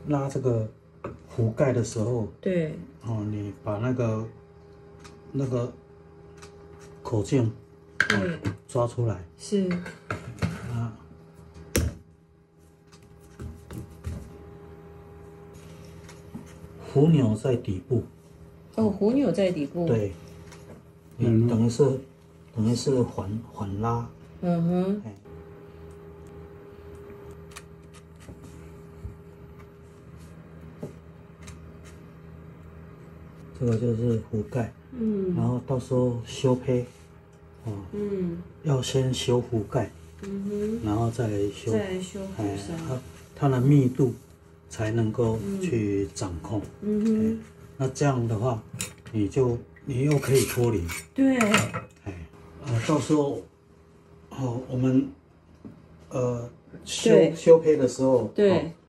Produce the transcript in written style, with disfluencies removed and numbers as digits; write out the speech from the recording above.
拉这个壶盖的时候， 对， 哦，你把那个口径， 对， 抓出来， 是， 啊，壶钮在底部， 哦，壶钮在底部， 对，等于是缓拉， 嗯哼， 哎，这个就是壶盖，然后到时候修胚，哦，要先修壶盖，然后再来修壶身，它的密度才能够去掌控，那这样的话，你又可以脱离， 对， 到时候，我们修胚的时候， 对。